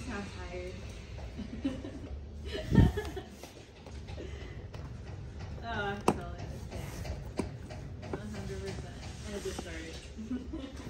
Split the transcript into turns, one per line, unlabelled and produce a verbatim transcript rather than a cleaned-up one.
sound tired. Oh, I totally understand. one hundred percent. And it just started.